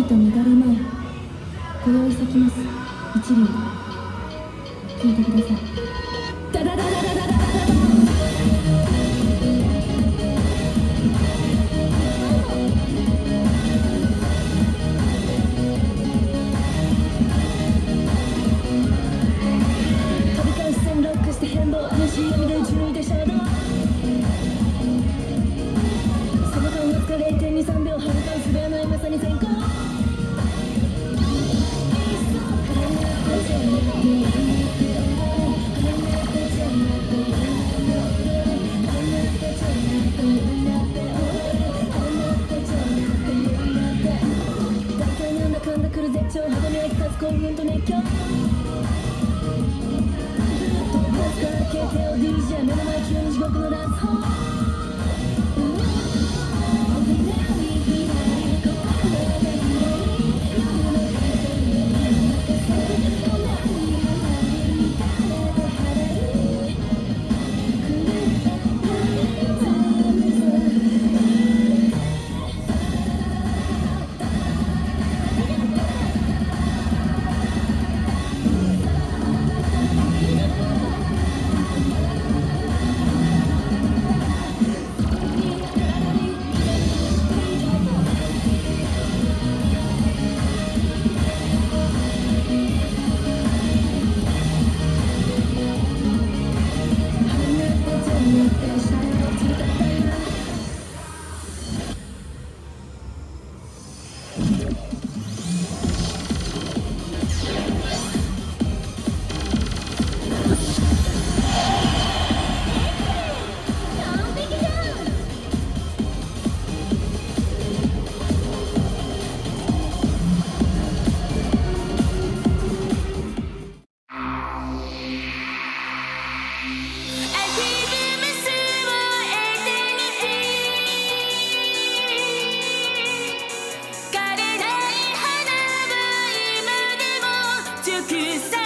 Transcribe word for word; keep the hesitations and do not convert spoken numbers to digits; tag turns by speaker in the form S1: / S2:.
S1: と乱れまい今宵咲きます一輪聞いてください。ダダダダダダダダダ飛び交う視線ロックして変貌無視読みで注意で衝動その間わずか れいてんにさんびょう反感するあの今さに先行絶頂肌に焼き立つ興奮と熱狂飛び出すからケーティーオーディージェー 目の前急に地獄のダンスホール枯れない花は今でも熟さ